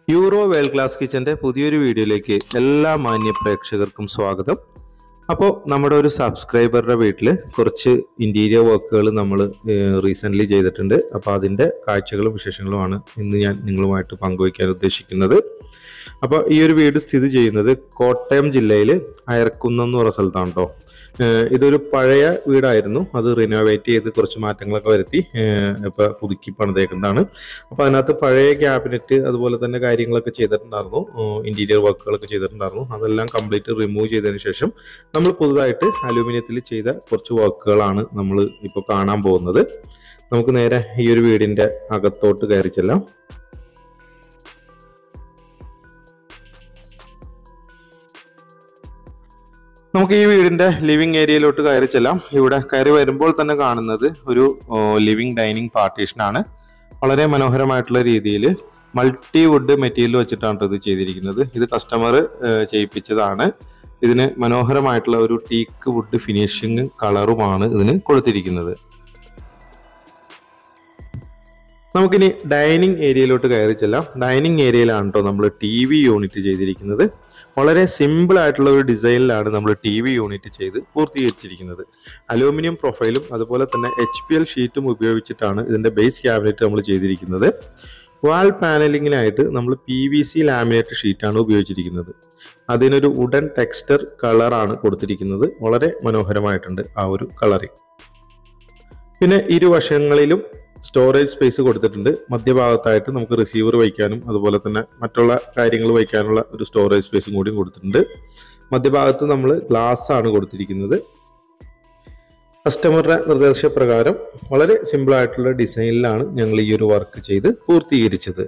Euro world class കിച്ചൻ്റെ പുതിയൊരു വീഡിയോയിലേക്ക് എല്ലാ മാന്യ പ്രേക്ഷകർക്കും സ്വാഗതം. അപ്പോൾ നമ്മുടെ ഒരു സബ്സ്ക്രൈബറുടെ വീട്ടിൽ കുറച്ച് ഇൻറ്റീരിയർ വർക്കുകൾ നമ്മൾ റീസെൻ്റ്ലി ചെയ്തിട്ടുണ്ട്. അപ്പോൾ അതിൻ്റെ കാഴ്ചകളും വിശേഷങ്ങളുമാണ് ഇന്ന് ഞാൻ നിങ്ങളുമായിട്ട് പങ്കുവയ്ക്കാൻ ഉദ്ദേശിക്കുന്നത്. അപ്പോൾ ഈ ഒരു വീട് സ്ഥിതി ചെയ്യുന്നത് കോട്ടയം ജില്ലയിൽ അയർക്കുന്നം എന്ന് പറയുന്ന സ്ഥലത്താണ് കേട്ടോ. ഇതൊരു പഴയ വീടായിരുന്നു, അത് റിനോവേറ്റ് ചെയ്ത് കുറച്ച് മാറ്റങ്ങളൊക്കെ വരുത്തി ഇപ്പോൾ പുതുക്കി പണിതേക്കുന്നതാണ്. അപ്പോൾ അതിനകത്ത് പഴയ ക്യാബിനറ്റ് അതുപോലെ തന്നെ കാര്യങ്ങളൊക്കെ ചെയ്തിട്ടുണ്ടായിരുന്നു, ഇൻറ്റീരിയർ വർക്കുകളൊക്കെ ചെയ്തിട്ടുണ്ടായിരുന്നു. അതെല്ലാം കംപ്ലീറ്റ് റിമൂവ് ചെയ്തതിന് ശേഷം നമ്മൾ പുതുതായിട്ട് അലൂമിനിയത്തിൽ ചെയ്ത കുറച്ച് വർക്കുകളാണ് നമ്മൾ ഇപ്പോൾ കാണാൻ പോകുന്നത്. നമുക്ക് നേരെ ഈ ഒരു വീടിൻ്റെ അകത്തോട്ട് കയറി ചെല്ലാം. നമുക്ക് ഈ വീടിന്റെ ലിവിംഗ് ഏരിയയിലോട്ട് കയറി ചെല്ലാം. ഇവിടെ കയറി വരുമ്പോൾ തന്നെ കാണുന്നത് ഒരു ലിവിംഗ് ഡൈനിങ് പാർട്ടീഷനാണ്. വളരെ മനോഹരമായിട്ടുള്ള രീതിയിൽ മൾട്ടി വുഡ് മെറ്റീരിയൽ വെച്ചിട്ടാണ് ഇത് ചെയ്തിരിക്കുന്നത്. ഇത് കസ്റ്റമർ ചെയ്യിപ്പിച്ചതാണ്. ഇതിന് മനോഹരമായിട്ടുള്ള ഒരു ടീക്ക് വുഡ് ഫിനിഷിങ് കളറുമാണ് ഇതിന് കൊടുത്തിരിക്കുന്നത്. നമുക്കിനി ഡൈനിങ് ഏരിയയിലോട്ട് കയറി ചെല്ലാം. ഡൈനിങ് ഏരിയയിലാണ് കേട്ടോ നമ്മൾ TV യൂണിറ്റ് ചെയ്തിരിക്കുന്നത്. വളരെ സിമ്പിൾ ആയിട്ടുള്ള ഒരു ഡിസൈനിലാണ് നമ്മൾ TV യൂണിറ്റ് ചെയ്ത് പൂർത്തീകരിച്ചിരിക്കുന്നത്. അലൂമിനിയം പ്രൊഫൈലും അതുപോലെ തന്നെ HPL ഷീറ്റും ഉപയോഗിച്ചിട്ടാണ് ഇതിൻ്റെ ബേസ് ക്യാബിനറ്റ് നമ്മൾ ചെയ്തിരിക്കുന്നത്. വാൾ പാനലിങ്ങിനായിട്ട് നമ്മൾ PVC ലാമിനേറ്റ് ഷീറ്റാണ് ഉപയോഗിച്ചിരിക്കുന്നത്. അതിനൊരു വുഡൻ ടെക്സ്ചർ കളറാണ് കൊടുത്തിരിക്കുന്നത്. വളരെ മനോഹരമായിട്ടുണ്ട് ആ ഒരു കളറിങ്. പിന്നെ ഇരുവശങ്ങളിലും സ്റ്റോറേജ് സ്പേസ് കൊടുത്തിട്ടുണ്ട്. മധ്യഭാഗത്തായിട്ട് നമുക്ക് റിസീവർ വയ്ക്കാനും അതുപോലെ തന്നെ മറ്റുള്ള കാര്യങ്ങൾ വയ്ക്കാനുള്ള ഒരു സ്റ്റോറേജ് സ്പേസും കൂടി കൊടുത്തിട്ടുണ്ട്. മധ്യഭാഗത്ത് നമ്മൾ ഗ്ലാസ് ആണ് കൊടുത്തിരിക്കുന്നത്. കസ്റ്റമറുടെ നിർദ്ദേശപ്രകാരം വളരെ സിമ്പിൾ ആയിട്ടുള്ള ഡിസൈനിലാണ് ഞങ്ങൾ ഈ ഒരു വർക്ക് ചെയ്ത് പൂർത്തീകരിച്ചത്.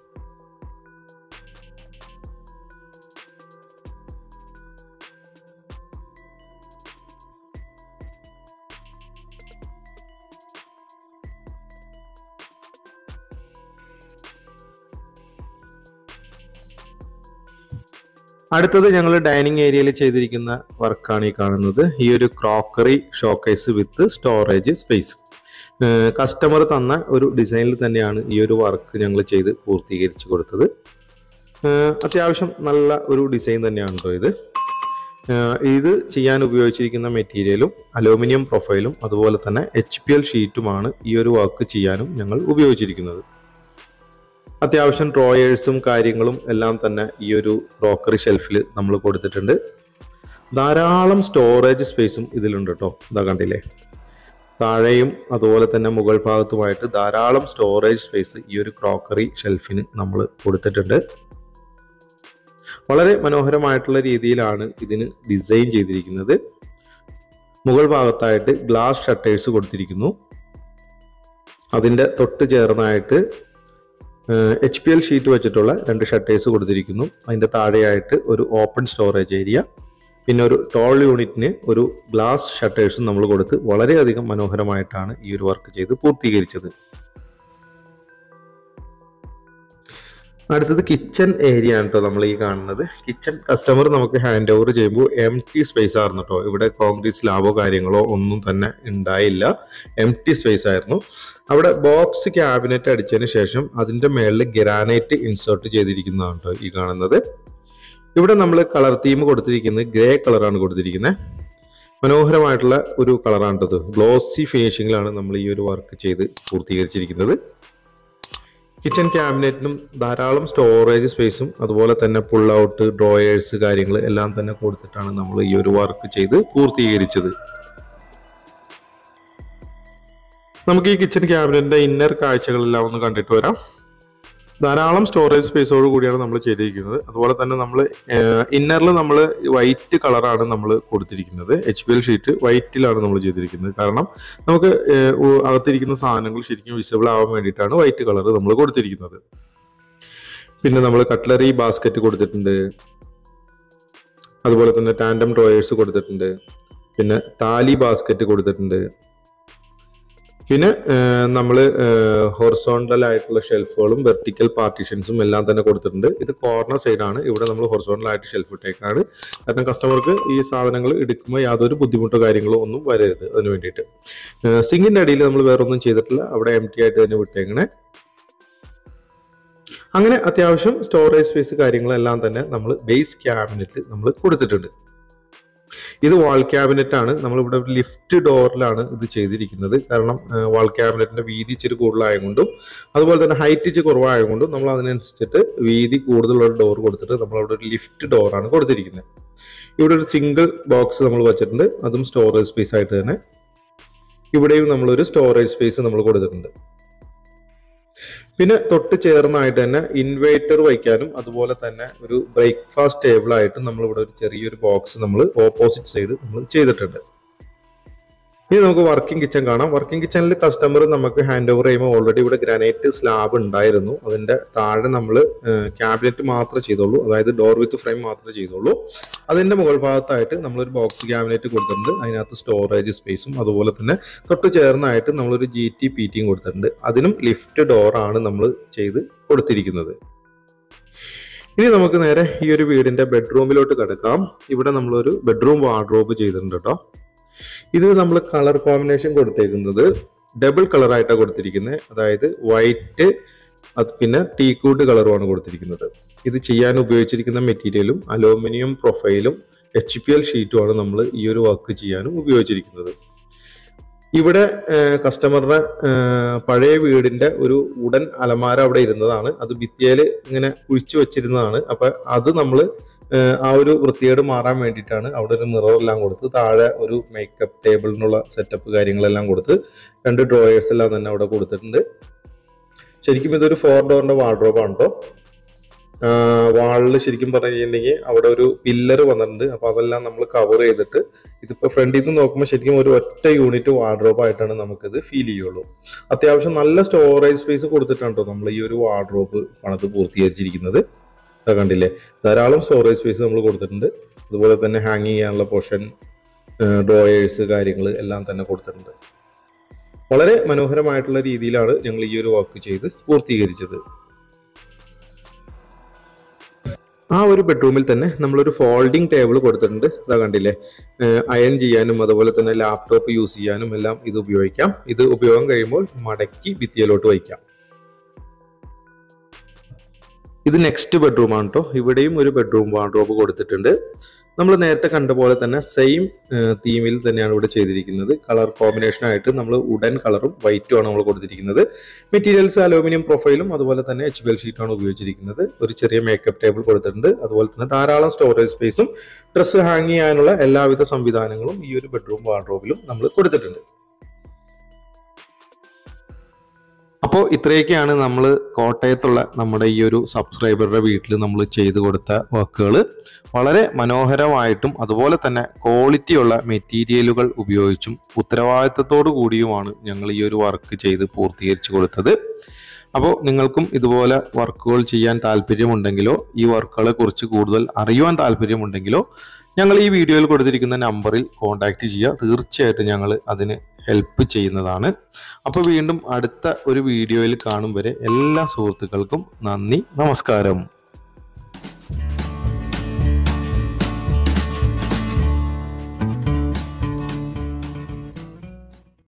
അടുത്തത് ഞങ്ങൾ ഡൈനിങ് ഏരിയയിൽ ചെയ്തിരിക്കുന്ന വർക്കാണ് ഈ കാണുന്നത്. ഈ ഒരു crockery showcase with storage space customer തന്ന ഒരു ഡിസൈനിൽ തന്നെയാണ് ഈ ഒരു വർക്ക് ഞങ്ങൾ ചെയ്ത് പൂർത്തീകരിച്ച് കൊടുത്തത്. അത്യാവശ്യം നല്ല ഒരു ഡിസൈൻ തന്നെയാണ് കേട്ടോ ഇത്. ഇത് ചെയ്യാൻ ഉപയോഗിച്ചിരിക്കുന്ന മെറ്റീരിയലും അലൂമിനിയം പ്രൊഫൈലും അതുപോലെ തന്നെ HPL ഷീറ്റുമാണ് ഈ ഒരു വർക്ക് ചെയ്യാനും ഞങ്ങൾ ഉപയോഗിച്ചിരിക്കുന്നത്. അത്യാവശ്യം ഡ്രോയേഴ്സും കാര്യങ്ങളും എല്ലാം തന്നെ ഈ ഒരു ക്രോക്കറി ഷെൽഫിൽ നമ്മൾ കൊടുത്തിട്ടുണ്ട്. ധാരാളം സ്റ്റോറേജ് സ്പേസും ഇതിലുണ്ട് കേട്ടോ. ഇതാ കണ്ടില്ലേ, താഴെയും അതുപോലെ തന്നെ മുകൾ ഭാഗത്തുമായിട്ട് ധാരാളം സ്റ്റോറേജ് സ്പേസ് ഈ ഒരു ക്രോക്കറി ഷെൽഫിന് നമ്മൾ കൊടുത്തിട്ടുണ്ട്. വളരെ മനോഹരമായിട്ടുള്ള രീതിയിലാണ് ഇതിന് ഡിസൈൻ ചെയ്തിരിക്കുന്നത്. മുകൾ ഭാഗത്തായിട്ട് ഗ്ലാസ് ഷട്ടേഴ്സ് കൊടുത്തിരിക്കുന്നു. അതിൻ്റെ തൊട്ട് ചേർന്നായിട്ട് HPL ഷീറ്റ് വെച്ചിട്ടുള്ള 2 ഷട്ടേഴ്സ് കൊടുത്തിരിക്കുന്നു. അതിൻ്റെ താഴെയായിട്ട് ഒരു ഓപ്പൺ സ്റ്റോറേജ് ഏരിയ, പിന്നെ ഒരു ടോൾ യൂണിറ്റിന് ഒരു ഗ്ലാസ് ഷട്ടേഴ്സും നമ്മൾ കൊടുത്ത് വളരെയധികം മനോഹരമായിട്ടാണ് ഈ ഒരു വർക്ക് ചെയ്ത് പൂർത്തീകരിച്ചത്. അടുത്തത് കിച്ചൺ ഏരിയ ആണ് കേട്ടോ നമ്മൾ ഈ കാണുന്നത്. കിച്ചൺ കസ്റ്റമർ നമുക്ക് ഹാൻഡ് ഓവർ ചെയ്യുമ്പോൾ എംപ്റ്റി സ്പേസ് ആയിരുന്നു കേട്ടോ. ഇവിടെ കോൺക്രീറ്റ് സ്ലാബോ കാര്യങ്ങളോ ഒന്നും തന്നെ ഉണ്ടായില്ല, എംപ്റ്റി സ്പേസ് ആയിരുന്നു. അവിടെ ബോക്സ് ക്യാബിനറ്റ് അടിച്ചതിന് ശേഷം അതിൻ്റെ മേളിൽ ഗ്രാനൈറ്റ് ഇൻസേർട്ട് ചെയ്തിരിക്കുന്നതാണ് കേട്ടോ ഈ കാണുന്നത്. ഇവിടെ നമ്മൾ കളർ തീം കൊടുത്തിരിക്കുന്നത് ഗ്രേ കളറാണ് കൊടുത്തിരിക്കുന്നത്. മനോഹരമായിട്ടുള്ള ഒരു കളറാണ് കേട്ടോ. ഗ്ലോസി ഫിനിഷിങ്ങിലാണ് നമ്മൾ ഈ ഒരു വർക്ക് ചെയ്ത് പൂർത്തീകരിച്ചിരിക്കുന്നത്. കിച്ചൺ ക്യാബിനറ്റിനും ധാരാളം സ്റ്റോറേജ് സ്പേസും അതുപോലെ തന്നെ പുൾ ഔട്ട് ഡ്രോയേഴ്സ് കാര്യങ്ങൾ എല്ലാം തന്നെ കൊടുത്തിട്ടാണ് നമ്മൾ ഈ ഒരു വർക്ക് ചെയ്ത് പൂർത്തീകരിച്ചത്. നമുക്ക് ഈ കിച്ചൺ ക്യാബിനറ്റിന്റെ ഇന്നർ കാഴ്ചകളെല്ലാം ഒന്ന് കണ്ടിട്ട് വരാം. ധാരാളം സ്റ്റോറേജ് സ്പേസോട് കൂടിയാണ് നമ്മൾ ചെയ്തിരിക്കുന്നത്. അതുപോലെ തന്നെ നമ്മൾ ഇന്നറിൽ നമ്മൾ വൈറ്റ് കളറാണ് നമ്മൾ കൊടുത്തിരിക്കുന്നത്. HPL ഷീറ്റ് വൈറ്റിലാണ് നമ്മൾ ചെയ്തിരിക്കുന്നത്. കാരണം നമുക്ക് അകത്തിരിക്കുന്ന സാധനങ്ങൾ ശരിക്കും വിസിബിൾ ആവാൻ വേണ്ടിയിട്ടാണ് വൈറ്റ് കളർ നമ്മൾ കൊടുത്തിരിക്കുന്നത്. പിന്നെ നമ്മൾ കട്ട്ലറി ബാസ്ക്കറ്റ് കൊടുത്തിട്ടുണ്ട്, അതുപോലെ തന്നെ ടാൻഡം ഡ്രോയേഴ്സ് കൊടുത്തിട്ടുണ്ട്, പിന്നെ താലി ബാസ്ക്കറ്റ് കൊടുത്തിട്ടുണ്ട്. പിന്നെ നമ്മൾ ഹൊറിസോണ്ടൽ ആയിട്ടുള്ള ഷെൽഫുകളും വെർട്ടിക്കൽ പാർട്ടീഷൻസും എല്ലാം തന്നെ കൊടുത്തിട്ടുണ്ട്. ഇത് കോർണർ സൈഡാണ്. ഇവിടെ നമ്മൾ ഹൊറിസോണ്ടൽ ആയിട്ട് ഷെൽഫ് ഇട്ടേക്കാണ്. കാരണം കസ്റ്റമർക്ക് ഈ സാധനങ്ങൾ എടുക്കുമ്പോൾ യാതൊരു ബുദ്ധിമുട്ടോ കാര്യങ്ങളോ ഒന്നും വരരുത്, അതിന് വേണ്ടിയിട്ട്. സിങ്കിൻ്റെ അടിയിൽ നമ്മൾ വേറെ ഒന്നും ചെയ്തിട്ടില്ല, അവിടെ എംപ്റ്റി ആയിട്ട് തന്നെ വിട്ടേക്കണേ. അങ്ങനെ അത്യാവശ്യം സ്റ്റോറേജ് സ്പേസ് കാര്യങ്ങളെല്ലാം തന്നെ നമ്മൾ ബേസ് ക്യാബിനറ്റ് നമ്മൾ കൊടുത്തിട്ടുണ്ട്. ഇത് വാൾ ക്യാബിനറ്റ് ആണ്. നമ്മളിവിടെ ലിഫ്റ്റ് ഡോറിലാണ് ഇത് ചെയ്തിരിക്കുന്നത്. കാരണം വാൾ ക്യാബിനറ്റിന്റെ വീതി ഇച്ചിരി കൂടുതലായതുകൊണ്ടും അതുപോലെ തന്നെ ഹൈറ്റ് ഇച്ചിരി കുറവായതുകൊണ്ടും നമ്മൾ അതിനനുസരിച്ചിട്ട് വീതി കൂടുതലുള്ള ഡോർ കൊടുത്തിട്ട് നമ്മളവിടെ ഒരു ലിഫ്റ്റ് ഡോറാണ് കൊടുത്തിരിക്കുന്നത്. ഇവിടെ ഒരു സിംഗിൾ ബോക്സ് നമ്മൾ വെച്ചിട്ടുണ്ട്, അതും സ്റ്റോറേജ് സ്പേസ് ആയിട്ട് തന്നെ. ഇവിടെയും നമ്മളൊരു സ്റ്റോറേജ് സ്പേസ് നമ്മൾ കൊടുത്തിട്ടുണ്ട്. പിന്നെ തൊട്ട് ചേർന്നായിട്ട് തന്നെ ഇൻവേർട്ടർ വയ്ക്കാനും അതുപോലെ തന്നെ ഒരു ബ്രേക്ക്ഫാസ്റ്റ് ടേബിൾ ആയിട്ട് നമ്മളിവിടെ ഒരു ചെറിയൊരു ബോക്സ് നമ്മൾ ഓപ്പോസിറ്റ് സൈഡ് നമ്മൾ ചെയ്തിട്ടുണ്ട്. ഇനി നമുക്ക് വർക്കിംഗ് കിച്ചൺ കാണാം. വർക്കിംഗ് കിച്ചണിൽ കസ്റ്റമർ നമുക്ക് ഹാൻഡ് ഓവർ ചെയ്യുമ്പോൾ ഓൾറെഡി ഇവിടെ ഗ്രാനൈറ്റ് സ്ലാബ് ഉണ്ടായിരുന്നു. അതിന്റെ താഴെ നമ്മൾ ക്യാബിനറ്റ് മാത്രമേ ചെയ്തോളൂ, അതായത് ഡോർ വിത്ത് ഫ്രെയിം മാത്രമേ ചെയ്തോളൂ. അതിന്റെ മുകൾ ഭാഗത്തായിട്ട് നമ്മളൊരു ബോക്സ് ക്യാബിനറ്റ് കൊടുത്തിട്ടുണ്ട്. അതിനകത്ത് സ്റ്റോറേജ് സ്പേസും അതുപോലെ തന്നെ തൊട്ട് ചേർന്നായിട്ട് നമ്മളൊരു GT PT കൊടുത്തിട്ടുണ്ട്. അതിനും ലിഫ്റ്റ് ഡോറാണ് നമ്മൾ ചെയ്ത് കൊടുത്തിരിക്കുന്നത്. ഇനി നമുക്ക് നേരെ ഈ ഒരു വീടിന്റെ ബെഡ്റൂമിലോട്ട് കിടക്കാം. ഇവിടെ നമ്മളൊരു ബെഡ്റൂം വാർഡ്രോബ് ചെയ്തിട്ടുണ്ട് കേട്ടോ. ഇത് നമ്മൾ കളർ കോമ്പിനേഷൻ കൊടുത്തേക്കുന്നത് ഡബിൾ കളറായിട്ടാണ് കൊടുത്തിരിക്കുന്നത്. അതായത് വൈറ്റ് പിന്നെ ടീക്കൂട്ട് കളറുമാണ് കൊടുത്തിരിക്കുന്നത്. ഇത് ചെയ്യാൻ ഉപയോഗിച്ചിരിക്കുന്ന മെറ്റീരിയലും അലൂമിനിയം പ്രൊഫൈലും HPL ഷീറ്റുമാണ് നമ്മൾ ഈ ഒരു വർക്ക് ചെയ്യാനും ഉപയോഗിച്ചിരിക്കുന്നത്. ഇവിടെ കസ്റ്റമറുടെ പഴയ വീടിന്റെ ഒരു ഉടൻ അലമാര അവിടെ ഇരുന്നതാണ്. അത് ഭിത്തിയിൽ ഇങ്ങനെ കുഴിച്ചു വെച്ചിരുന്നതാണ്. അപ്പൊ അത് നമ്മൾ ആ ഒരു വൃത്തികേട് മാറാൻ വേണ്ടിയിട്ടാണ് അവിടെ ഒരു മിറർ എല്ലാം കൊടുത്ത് താഴെ ഒരു മേക്കപ്പ് ടേബിളിനുള്ള സെറ്റപ്പ് കാര്യങ്ങളെല്ലാം കൊടുത്ത് 2 ഡ്രോയേഴ്സ് എല്ലാം തന്നെ അവിടെ കൊടുത്തിട്ടുണ്ട്. ശരിക്കും ഇതൊരു 4 ഡോറിന്റെ വാർഡ്രോബാണ് കേട്ടോ. വാളിൽ ശരിക്കും പറഞ്ഞിട്ടുണ്ടെങ്കിൽ അവിടെ ഒരു പില്ലർ വന്നിട്ടുണ്ട്. അപ്പൊ അതെല്ലാം നമ്മൾ കവർ ചെയ്തിട്ട് ഇതിപ്പോ ഫ്രണ്ടിൽ നിന്ന് നോക്കുമ്പോൾ ശരിക്കും ഒരു ഒറ്റ യൂണിറ്റ് വാർഡ്രോബ് ആയിട്ടാണ് നമുക്കിത് ഫീൽ ചെയ്യുള്ളൂ. അത്യാവശ്യം നല്ല സ്റ്റോറേജ് സ്പേസ് കൊടുത്തിട്ടാണ് കേട്ടോ നമ്മൾ ഈ ഒരു വാർഡ്രോബ് പണിത് പൂർത്തീകരിച്ചിരിക്കുന്നത്. കണ്ടില്ലേ, ധാരാളം സ്റ്റോറേജ് സ്പേസ് നമ്മൾ കൊടുത്തിട്ടുണ്ട്. അതുപോലെ തന്നെ ഹാങ് ചെയ്യാനുള്ള പോർഷൻ, ഡ്രോയേഴ്സ് കാര്യങ്ങൾ എല്ലാം തന്നെ കൊടുത്തിട്ടുണ്ട്. വളരെ മനോഹരമായിട്ടുള്ള രീതിയിലാണ് ഞങ്ങൾ ഈ ഒരു വർക്ക് ചെയ്ത് പൂർത്തീകരിച്ചത്. ആ ഒരു ബെഡ്റൂമിൽ തന്നെ നമ്മളൊരു ഫോൾഡിംഗ് ടേബിൾ കൊടുത്തിട്ടുണ്ട്. ഇതാ കണ്ടില്ലേ, അയൺ ചെയ്യാനും അതുപോലെ തന്നെ ലാപ്ടോപ്പ് യൂസ് ചെയ്യാനും എല്ലാം ഇത് ഉപയോഗിക്കാം. ഇത് ഉപയോഗം കഴിയുമ്പോൾ മടക്കി ഭിത്തിയിലോട്ട് വയ്ക്കാം. ഇത് നെക്സ്റ്റ് ബെഡ്റൂമാണ് കേട്ടോ. ഇവിടെയും ഒരു ബെഡ്റൂം വാർഡ്രോബ് കൊടുത്തിട്ടുണ്ട്. നമ്മൾ നേരത്തെ കണ്ട പോലെ തന്നെ സെയിം തീമിൽ തന്നെയാണ് ഇവിടെ ചെയ്തിരിക്കുന്നത്. കളർ കോമ്പിനേഷൻ ആയിട്ട് നമ്മൾ വുഡൻ കളറും വൈറ്റും ആണ് നമ്മൾ കൊടുത്തിരിക്കുന്നത്. മെറ്റീരിയൽസ് അലൂമിനിയം പ്രൊഫൈലും അതുപോലെ തന്നെ HPL ഷീറ്റാണ് ഉപയോഗിച്ചിരിക്കുന്നത്. ഒരു ചെറിയ മേക്കപ്പ് ടേബിൾ കൊടുത്തിട്ടുണ്ട്. അതുപോലെ തന്നെ ധാരാളം സ്റ്റോറേജ് സ്പേസും ഡ്രസ്സ് ഹാങ് ചെയ്യാനുള്ള എല്ലാവിധ സംവിധാനങ്ങളും ഈ ഒരു ബെഡ്റൂം വാർഡ്രോബിലും നമ്മൾ കൊടുത്തിട്ടുണ്ട്. അപ്പോൾ ഇത്രയൊക്കെയാണ് നമ്മൾ കോട്ടയത്തുള്ള നമ്മുടെ ഈ ഒരു സബ്സ്ക്രൈബറുടെ വീട്ടിൽ നമ്മൾ ചെയ്തു കൊടുത്ത വർക്കുകൾ. വളരെ മനോഹരമായിട്ടും അതുപോലെ തന്നെ ക്വാളിറ്റിയുള്ള മെറ്റീരിയലുകൾ ഉപയോഗിച്ചും ഉത്തരവാദിത്തത്തോടു കൂടിയുമാണ് ഞങ്ങൾ ഈ ഒരു വർക്ക് ചെയ്ത് പൂർത്തീകരിച്ചു കൊടുത്തത്. അപ്പോൾ നിങ്ങൾക്കും ഇതുപോലെ വർക്കുകൾ ചെയ്യാൻ താല്പര്യമുണ്ടെങ്കിലോ ഈ വർക്കുകളെ കുറിച്ച് കൂടുതൽ അറിയുവാൻ താല്പര്യമുണ്ടെങ്കിലോ ഞങ്ങൾ ഈ വീഡിയോയിൽ കൊടുത്തിരിക്കുന്ന നമ്പറിൽ കോൺടാക്റ്റ് ചെയ്യുക. തീർച്ചയായിട്ടും ഞങ്ങൾ അതിന് ഹെൽപ്പ് ചെയ്യുന്നതാണ്. അപ്പോൾ വീണ്ടും അടുത്ത ഒരു വീഡിയോയിൽ കാണും വരെ എല്ലാ സുഹൃത്തുക്കൾക്കും നന്ദി, നമസ്കാരം.